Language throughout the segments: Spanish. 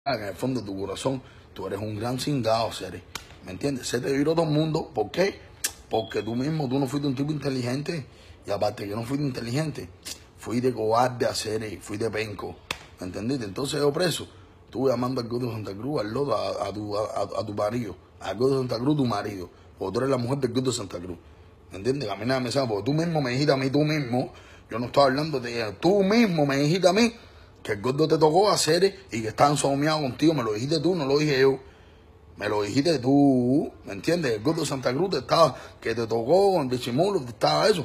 en el fondo de tu corazón, tú eres un gran cingado, Cere. ¿Me entiendes? Se te viró todo el mundo. ¿Por qué? Porque tú mismo, tú no fuiste un tipo inteligente. Y aparte que no fuiste inteligente, fui de cobarde a Cere, fui de penco. ¿Me entendiste? Entonces yo preso. Estuve llamando al Gordo de Santa Cruz, al lodo, a tu marido. Al Gordo de Santa Cruz, tu marido. Porque tú eres la mujer del Gordo de Santa Cruz. ¿Me entiendes? Que a mí nada me sabe. Porque tú mismo me dijiste a mí, tú mismo. Yo no estaba hablando de ella. Tú mismo me dijiste a mí que el Gordo te tocó hacer y que estaban someados contigo. Me lo dijiste tú, no lo dije yo. Me lo dijiste tú, ¿me entiendes? El Gordo de Santa Cruz te estaba, que te tocó con el disimulo, te estaba eso,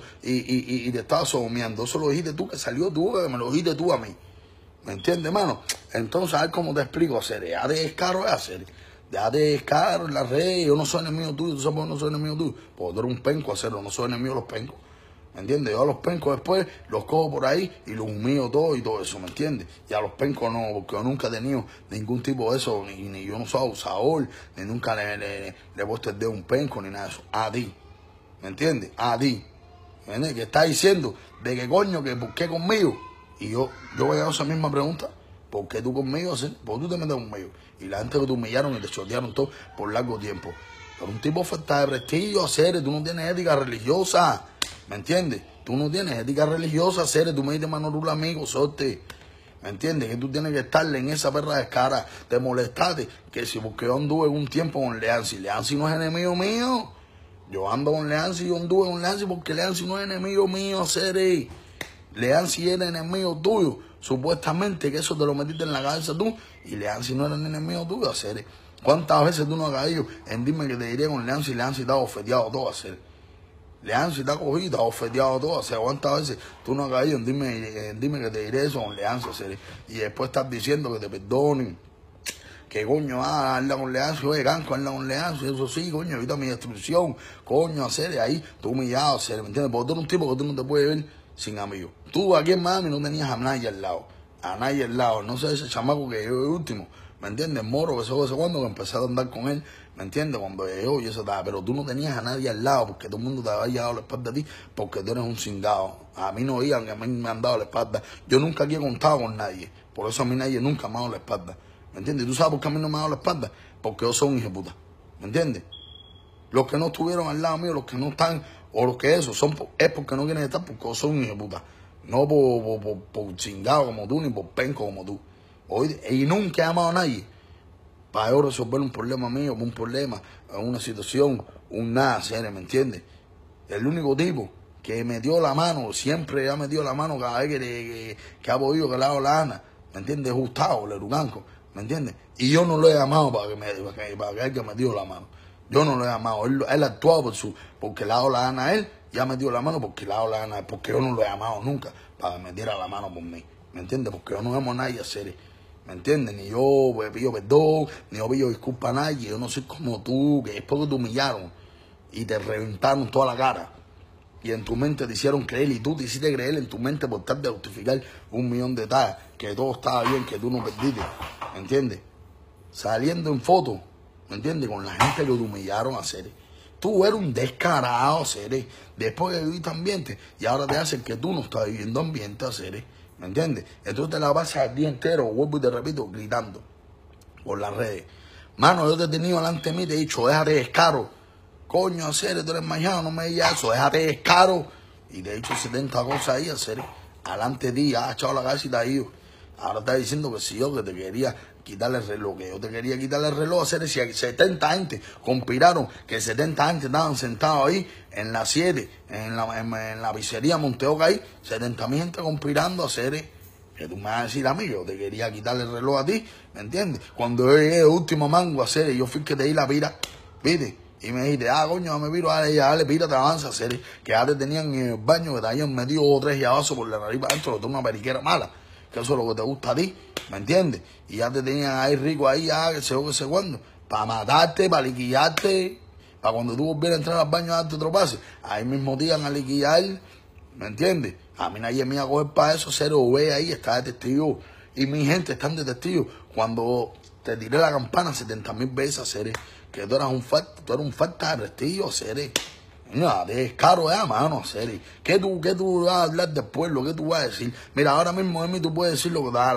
y te estaba someando. Eso lo dijiste tú, que salió tú, que me lo dijiste tú a mí. ¿Me entiendes, hermano? Entonces, a ver cómo te explico, hacer. Ya de descaro es hacer. Ya de descaro en la red. Yo no soy enemigo tuyo, tú sabes por qué no soy enemigo tuyo. Porque tú eres un penco, hacerlo, no soy enemigo de los pencos. ¿Me entiendes? Yo a los pencos después los cojo por ahí y los humillo todo y todo eso, ¿me entiendes? Y a los pencos no, porque yo nunca he tenido ningún tipo de eso, ni yo no soy abusador, ni nunca le he puesto el dedo a un penco, ni nada de eso. A ti, ¿me entiendes? A ti. ¿Me entiendes? Que está diciendo de que coño, que por qué conmigo. Y yo voy a hacer esa misma pregunta. ¿Por qué tú conmigo? ¿Por qué tú te metes conmigo? Y la gente que te humillaron y te chotearon todo por largo tiempo. Pero un tipo falta de prestigio, hacer, tú no tienes ética religiosa. ¿Me entiendes? Tú no tienes ética religiosa, Cere. Tú me dices Manolula, amigo, sorte. ¿Me entiendes? Que tú tienes que estarle en esa perra de cara. Te molestaste. Que si porque yo anduve un tiempo con Leansi. Leansi no es enemigo mío. Yo ando con Leansi, yo anduve con Leansi porque Leansi no es enemigo mío, Cere. Leansi era enemigo tuyo. Supuestamente que eso te lo metiste en la cabeza tú. Y Leansi no era enemigo tuyo, Cere. ¿Cuántas veces tú no has caído en dime que te diré con Leansi? Leansi te ha ofeteado todo, Cere. Leansi te ha cogido, te ha ofeteado todo. O sea, ¿cuántas veces tú no has caído en dime que te diré eso con Leansi, Cere? Y después estás diciendo que te perdonen. Que coño, habla con Leansi, oye, Ganco, habla con Leansi, eso sí, coño, evita mi destrucción, coño, hacer ahí, tú humillado, hacer, ¿me entiendes? Porque tú eres un tipo que tú no te puedes ver sin amigos. Tú aquí en Miami no tenías a nadie al lado, no sé, ese chamaco que yo el último, ¿me entiendes? Moro, que sé cuando que empecé a andar con él, ¿me entiendes? Cuando yo y eso estaba, pero tú no tenías a nadie al lado, porque todo el mundo te había dado la espalda a ti, porque tú eres un cingado. A mí no iban, que a mí me han dado la espalda. Yo nunca aquí he contado con nadie, por eso a mí nadie nunca me ha dado la espalda. ¿Me entiendes? ¿Tú sabes por qué a mí no me ha dado la espalda? Porque yo soy un hijo de puta. ¿Me entiendes? Los que no estuvieron al lado mío, los que no están, o los que eso, es porque no quieren estar, porque yo soy un hijo de puta. No por chingado como tú, ni por penco como tú. Hoy, y nunca he amado a nadie para yo resolver un problema mío, un problema, una situación, un nada, ¿me entiendes? El único tipo que me dio la mano, siempre ha metido la mano cada vez que ha podido, que le ha dado la gana, ¿me entiendes? Gustavo, Leruganco, ¿me entiendes? Y yo no lo he llamado para que alguien me dio la mano. Yo no lo he llamado. Él ha actuado porque le ha dado la gana a él, y ha metido la mano porque le ha dado la gana a él, porque yo no lo he llamado nunca para que me diera la mano por mí, ¿me entiendes? Porque yo no amo a nadie a hacer, ¿me entiendes? Ni yo pido perdón, ni yo pido disculpa a nadie. Yo no soy como tú, que es porque te humillaron y te reventaron toda la cara. Y en tu mente te hicieron creer, y tú te hiciste creer en tu mente por tal de justificar 1.000.000 de detalles, que todo estaba bien, que tú no perdiste, ¿me entiendes? Saliendo en fotos, ¿me entiendes? Con la gente que te humillaron a hacer. Tú eres un descarado, Cere. Después que viviste ambiente, y ahora te hacen que tú no estás viviendo ambiente, Cere. ¿Me entiendes? Entonces te la pasas el día entero, vuelvo y te repito, gritando por las redes. Mano, yo te he tenido delante de mí, te he dicho, déjate descaro. Coño, hacer, tú eres mañana, no me digas eso, déjate descaro. Y te he dicho 70 cosas ahí, hacer. Alante de ti, has echado la cabeza y te has ido. Ahora estás diciendo que si yo que te quería quitarle el reloj, que yo te quería quitarle el reloj, hacer si 70 gente conspiraron, que 70 gente estaban sentados ahí en la 7, en la pizzería Monteoca ahí, 70.000 gente conspirando, hacer. Que tú me vas a decir a mí, yo te quería quitarle el reloj a ti, ¿me entiendes? Cuando yo llegué de último mango a hacer, yo fui que te di la pira, ¿viste? Y me dijiste, coño, me piro, dale, pira, te avanza, hacer, que ya te tenían en el baño, que te habían metido 3 llavazos por la nariz para adentro, que tú una periquera mala, que eso es lo que te gusta a ti, ¿me entiendes? Y ya te tenían ahí rico ahí, que sé cuándo, para matarte, para liquidarte, para cuando tú volvieras a entrar al baño a darte otro pase, ahí mismo te iban a liquidar, ¿me entiendes? A mí nadie me iba a coger para eso, cero, ve ahí, está de testigo, y mi gente están de testigo, cuando te tiré la campana 70.000 veces, hacer que tú eras un falta de prestigio, Cere. No, descaro ya, mano, Cere. ¿Qué tú vas a hablar del pueblo? ¿Qué tú vas a decir? Mira, ahora mismo de mí tú puedes decir lo que te da la gana.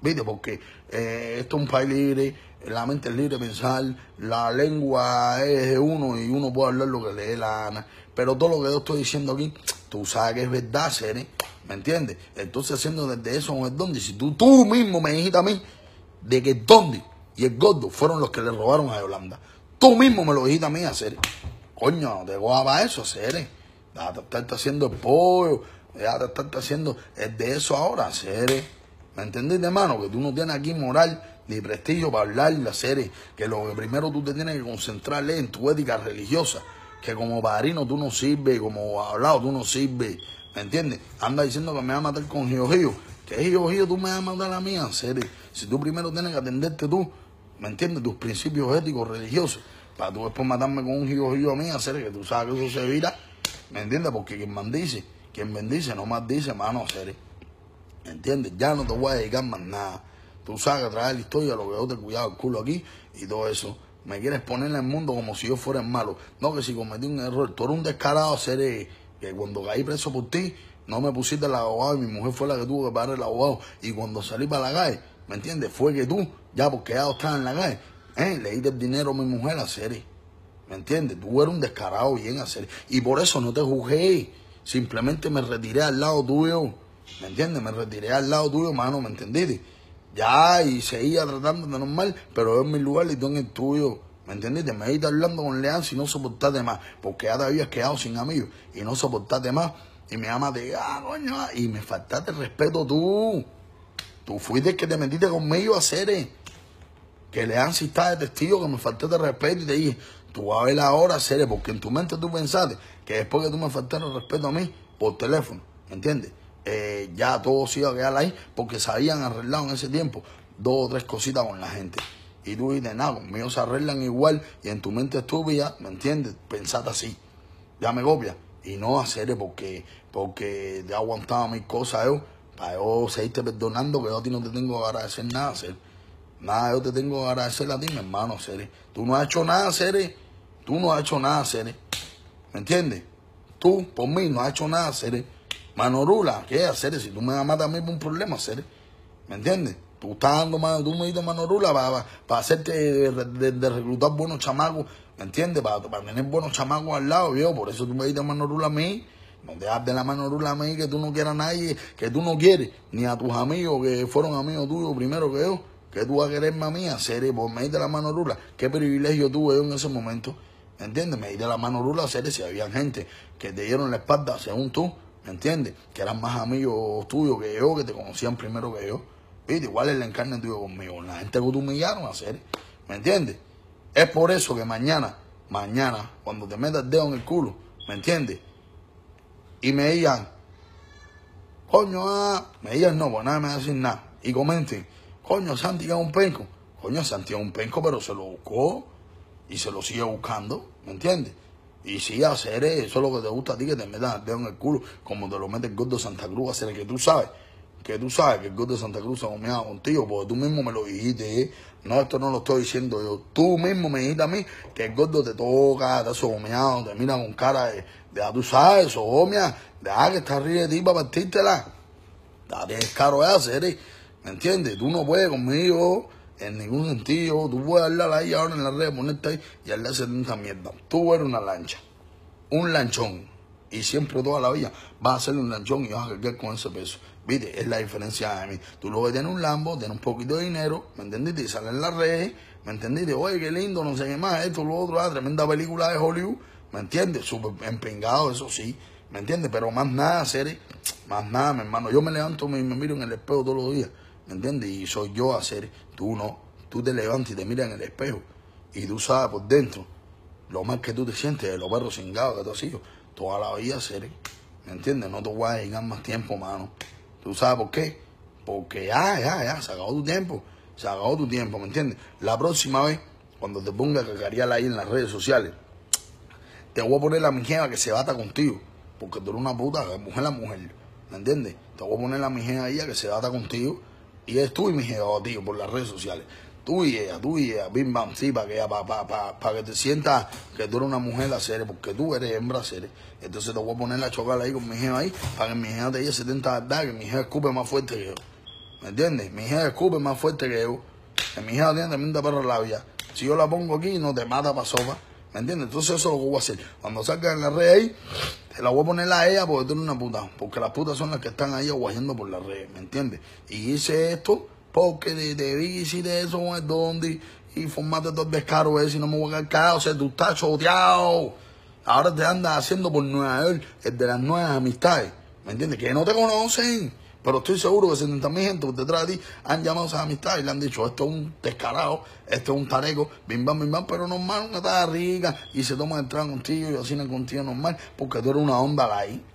¿Viste? Porque esto es un país libre, la mente es libre de pensar, la lengua es de uno y uno puede hablar lo que le dé la gana. Pero todo lo que yo estoy diciendo aquí, tú sabes que es verdad, Cere, ¿me entiendes? Entonces, haciendo desde eso un Dondi, si tú mismo me dijiste a mí de que el Dondi y el Gordo fueron los que le robaron a Yolanda, tú mismo me lo dijiste a mí, Cere. Coño, no te cojas eso, Cere. Ya te estás haciendo el pollo, ya te estás haciendo el de eso ahora, Cere. ¿Me entendiste, hermano? Que tú no tienes aquí moral ni prestigio para hablar de la serie. Que lo que primero tú te tienes que concentrar es en tu ética religiosa. Que como padrino tú no sirves, como hablado tú no sirves. ¿Me entiendes? Anda diciendo que me va a matar con Gio Gio. ¿Qué Gio Gio tú me vas a matar a mí, en serio? Si tú primero tienes que atenderte tú, ¿me entiendes? Tus principios éticos, religiosos. Para tú después matarme con un Gio Gio a mí, en serio, que tú sabes que eso se vira. ¿Me entiendes? Porque quien maldice, quien bendice, no maldice, hermano, en serio. ¿Entiendes? Ya no te voy a dedicar más nada. Tú sabes que traer la historia, lo que yo te he cuidado el culo aquí y todo eso. Me quieres poner en el mundo como si yo fuera el malo. No, que si cometí un error. Tú eres un descarado, Cere, que cuando caí preso por ti, no me pusiste el abogado y mi mujer fue la que tuvo que pagar el abogado. Y cuando salí para la calle, ¿me entiendes? Fue que tú, ya porque ya estás en la calle, le diste el dinero a mi mujer a Cere. ¿Me entiendes? Tú eres un descarado bien a Cere. Y por eso no te juzgué. Simplemente me retiré al lado tuyo. ¿Me entiendes? Me retiré al lado tuyo, mano, ¿me entendiste? Ya, y seguía tratando de normal, pero yo en mi lugar y tú en el tuyo, ¿me entendiste? Me iba hablando con Leán si no soportaste más, porque ya te habías quedado sin amigos y no soportaste más. Y me llamas de, coño, y me faltaste respeto tú. Tú fuiste el que te metiste conmigo a hacer, que Leán si está de testigo, que me faltaste respeto y te dije, tú vas a ver ahora, Cere, porque en tu mente tú pensaste que después que tú me faltaste el respeto a mí, por teléfono, ¿me entiendes? Ya todo se iba a quedar ahí porque se habían arreglado en ese tiempo 2 o 3 cositas con la gente. Y tú dices, nada, conmigo se arreglan igual y en tu mente estúpida, ¿me entiendes? Pensaste así, ya me copia. Y no hacer porque te aguantaba mis cosas yo, para yo seguirte perdonando, que yo a ti no te tengo que agradecer nada, hacer. Nada, yo te tengo que agradecer a ti, mi hermano, Cere. Tú no has hecho nada, Cere. Tú no has hecho nada, Cere. ¿Me entiendes? Tú, por mí, no has hecho nada, Cere. Manorula, ¿qué hacer? Si tú me vas a matar a mí por un problema, Cere. ¿Me entiendes? Tú estás dando mano, tú me diste Manorula para hacerte de reclutar buenos chamacos, ¿me entiendes? Para tener buenos chamacos al lado, viejo. Por eso tú me diste Manorula a mí. No te das de la Manorula a mí, que tú no quieras a nadie, que tú no quieres, ni a tus amigos que fueron amigos tuyos primero que yo. Que tú vas a quererme a mí, Cere, por me diste la Manorula. Qué privilegio tuve yo en ese momento. ¿Me entiendes? Me diste la Manorula, Cere, si había gente que te dieron la espalda, según tú. ¿Me entiendes? Que eran más amigos tuyos que yo, que te conocían primero que yo. ¿Viste? Igual es la encarne tuyo conmigo. La gente que tú humillaron a hacer. ¿Me entiendes? Es por eso que mañana, cuando te metas el dedo en el culo, ¿me entiendes? Y me digan, coño, me digan no, pues nada me va a decir nada. Y comenten, coño, Santi es un penco. Coño, Santi es un penco, pero se lo buscó y se lo sigue buscando, ¿me entiendes? Y sí, hacer eso es lo que te gusta a ti, que te metas el dedo en el culo, como te lo mete el Gordo de Santa Cruz, hacer que tú sabes que el Gordo de Santa Cruz se comiaba contigo, porque tú mismo me lo dijiste, No, esto no lo estoy diciendo yo. Tú mismo me dijiste a mí que el Gordo te toca, te sogomeado, te mira con cara de tú sabes, sogomia, deja que está arriba de ti para partírtela. Date descaro de hacer, ¿me entiendes? Tú no puedes conmigo en ningún sentido. Tú puedes hablar ahí ahora en la red, ponerte ahí y hablar 70 mierda. Tú eres una lancha, un lanchón. Y siempre toda la vida vas a hacerle un lanchón y vas a cargar con ese peso. ¿Viste? Es la diferencia de mí. Tú luego tienes un Lambo, tienes un poquito de dinero, ¿me entendiste? Y sales en las redes, ¿me entendiste? Oye, qué lindo, no sé qué más, esto, lo otro, tremenda película de Hollywood, ¿me entiendes? Súper empingado, eso sí, ¿me entiendes? Pero más nada, Cere, más nada, mi hermano. Yo me levanto y me miro en el espejo todos los días, ¿me entiendes? Y soy yo a Cere, tú no. Tú te levantas y te miras en el espejo y tú sabes por dentro lo mal que tú te sientes de los perros cingados que tú has sido toda la vida, Cere, ¿me entiendes? No te voy a dedicar más tiempo, mano. ¿Tú sabes por qué? Porque ya, se acabó tu tiempo. Se acabó tu tiempo, ¿me entiendes? La próxima vez, cuando te ponga a cacarear ahí en las redes sociales, te voy a poner la mijera que se bata contigo. Porque tú eres una puta, mujer a mujer, ¿me entiendes? Te voy a poner la mijera ahí que se bata contigo. Y es tú y mijera, tío, por las redes sociales. Tú y ella, bim bam, sí, para que te sientas que tú eres una mujer a serie, porque tú eres hembra a serie. Entonces te voy a poner la chocar ahí con mi jefa ahí, para que mi jefa te diga 70 verdad, que mi jefa escupe más fuerte que yo. ¿me entiendes? Mi hija escupe más fuerte que yo. Que mi hija tiene tremenda perra labia. Si yo la pongo aquí, no te mata para sopa. ¿Me entiendes? Entonces eso es lo que voy a hacer. Cuando salga en la red ahí, te la voy a poner a ella porque tú eres una puta. Porque las putas son las que están ahí aguayando por la red, ¿me entiendes? Y hice esto porque te vi si de eso es donde y formate todo el descaro ese y no me voy a quedar callado. O sea, tú estás choteado. Ahora te andas haciendo por Nueva York el de las nuevas amistades, ¿me entiendes? Que no te conocen. Pero estoy seguro que 70.000 gente por detrás de ti han llamado a esas amistades y le han dicho, esto es un descarado, esto es un tareco, bim bam, pero normal, una taza rica, y se toma el trago contigo y así contigo normal, porque tú eres una onda ahí.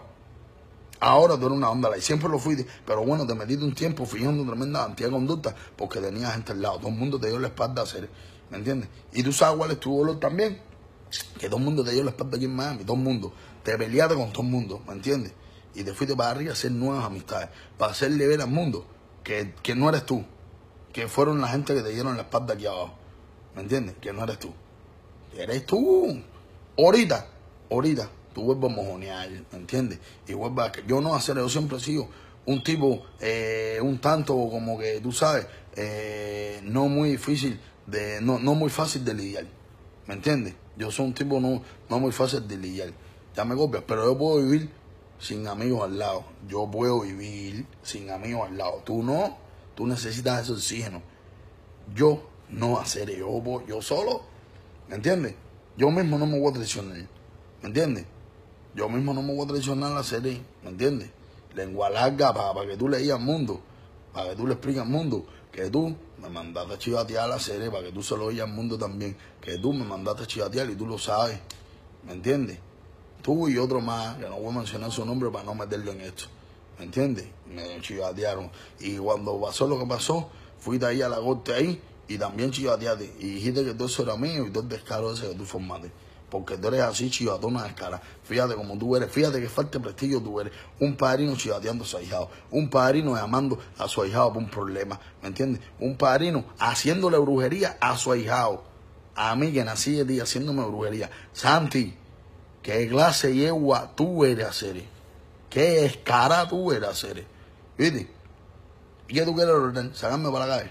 Ahora tú eres una onda ahí. Siempre lo fuiste, pero bueno, te metiste un tiempo fijando tremenda cantidad de conducta porque tenías gente al lado. Todo el mundo te dio la espalda a hacer, ¿me entiendes? Y tú sabes cuál es tu dolor también, que todo el mundo te dio la espalda aquí en Miami, todo el mundo. Te peleaste con todo el mundo, ¿me entiendes? Y te fuiste para arriba a hacer nuevas amistades, para hacerle ver al mundo que no eres tú, que fueron la gente que te dieron la espalda aquí abajo, ¿me entiendes? Que no eres tú, eres tú. Ahorita, tú vuelves a mojonear, ¿me entiendes? Y vuelves a que yo no hacer, yo siempre he sido un tipo un tanto como que, tú sabes, no muy difícil, no muy fácil de lidiar, ¿me entiendes? Yo soy un tipo no muy fácil de lidiar, ya me copias, pero yo puedo vivir sin amigos al lado. Yo puedo vivir sin amigos al lado. Tú no. Tú necesitas ese oxígeno. Yo no hacer yo solo. ¿Me entiendes? Yo mismo no me voy a traicionar. ¿Me entiendes? Yo mismo no me voy a traicionar a hacer. ¿Me entiendes? Lengua larga para que tú le digas al mundo. Para que tú le expliques al mundo que tú me mandaste a chivatear a la serie. Para que tú se lo digas al mundo también. Que tú me mandaste a chivatear y tú lo sabes. ¿Me entiendes? Tú y otro más, que no voy a mencionar su nombre para no meterlo en esto, ¿me entiendes? Me chivatearon. Y cuando pasó lo que pasó, fuiste ahí a la corte ahí y también chivateaste. Y dijiste que todo eso era mío y todo el descaro ese que tú formaste. Porque tú eres así, chivatona de cara. Fíjate como tú eres, fíjate que falta de prestigio tú eres. Un padrino chivateando a su ahijado. Un padrino llamando a su ahijado por un problema, ¿me entiendes? Un padrino haciéndole brujería a su ahijado. A mí que nací de ti haciéndome brujería. Santi, ¿qué clase de yegua tú eres hacer? ¿Qué escara tú eres hacer? ¿Viste? ¿Y qué tú quieres ordenar? Sacarme para la calle.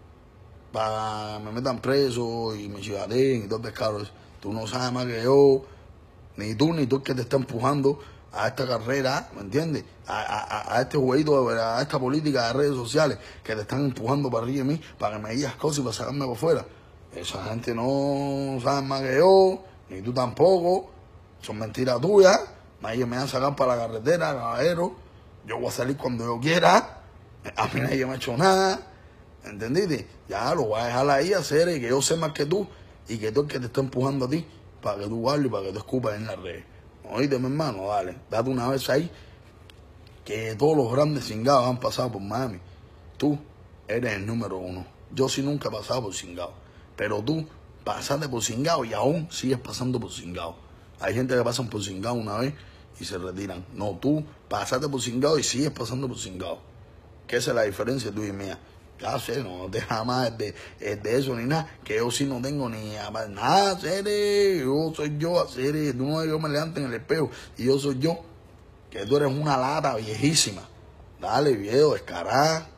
Para que me metan preso y me chivateen y todo descaro. Tú no sabes más que yo. Ni tú el que te está empujando a esta carrera, ¿me entiendes? A este jueguito, a esta política de redes sociales que te están empujando para arriba de mí, para que me digas cosas y para sacarme para afuera. Esa gente no sabe más que yo, ni tú tampoco. Son mentiras tuyas. Nadie me va a sacar para la carretera, caballero. Yo voy a salir cuando yo quiera. A mí nadie me ha hecho nada. ¿Entendiste? Ya lo voy a dejar ahí a hacer y que yo sé más que tú. Y que tú el que te está empujando a ti para que tú hables y para que tú escupas en las redes. Oíste, mi hermano, dale. Date una vez ahí que todos los grandes cingados han pasado por Miami. Tú eres el número 1. Yo sí nunca he pasado por cingado. Pero tú pasaste por cingado y aún sigues pasando por cingado. Hay gente que pasan por cingado una vez y se retiran. No, tú pasaste por cingado y sigues pasando por cingado. ¿Qué es la diferencia tuya y mía? Ya sé, no te jamás de eso ni nada. Que yo sí no tengo ni nada, serio. Yo soy yo, serio. Tú no ves que yo me levanto en el espejo y yo soy yo. Que tú eres una lata viejísima. Dale, viejo, descará.